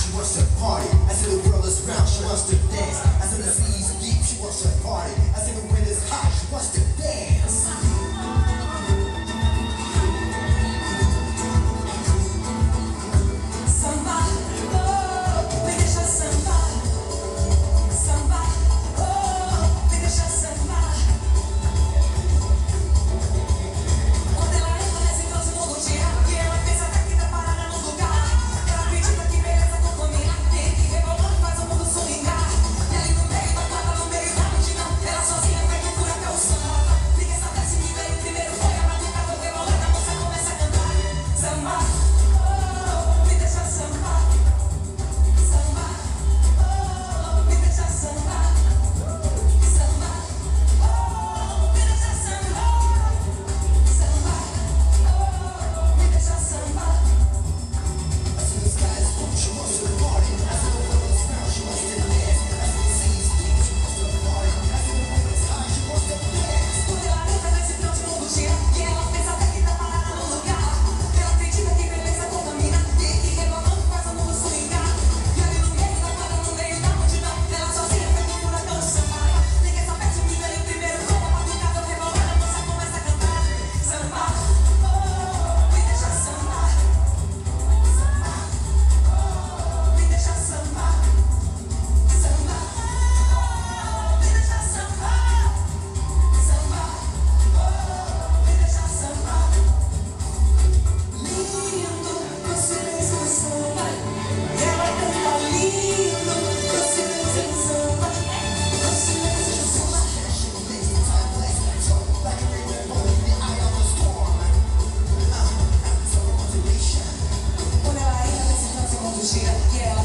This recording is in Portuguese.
she wants to party. I see the world is round, she wants to dance. I see the sea is deep, she wants to party. I see the wind is hot, she wants to dance. Samba, oh, me deixa sambar. Samba, oh, me deixa sambar. Quando ela entra nesse troço todo dia, e ela pensa até que tá parada no lugar. Ela acredita que beleza contamina, que rebolando faz o mundo swingar. E ali no meio da quadra, no meio da multidão, ela sozinha vai que cura até o samba. Ninguém sabe se me veio primeiro, foi a batucada rebolando, a moça começa a cantar. Samba, oh, me deixa sambar. Samba, oh, me deixa sambar. Samba, oh, me deixa sambar. Samba, oh, me deixa sambar. I see the sky is blue, she wants to party. I see the world is round, she wants to dance. I see the sea is deep, she wants to party. I see the wind is high, she wants to dance. Quando ela entra nesse troço todo dia, e ela pensa até que tá parada no lugar. Ela acredita que beleza contamina, e que rebolando faz o mundo swingar. E ali no meio da quadra, no meio da multidão, ela sozinha vai que cura até o samba. Ninguém sabe se me veio primeiro, como a batucada rebolando, a moça começa a cantar. Samba, oh, me deixa sambar. Samba, oh, me deixa sambar. Samba, oh, me deixa sambar. Samba, oh, me deixa sambar. Lindo, o silêncio do samba. E ela canta lindo, o silêncio do samba. O silêncio do samba. She makes the time place, so like a rainbow in the eye of the storm. So motivation. Quando ela entra nesse troço, o mundo gira. E ela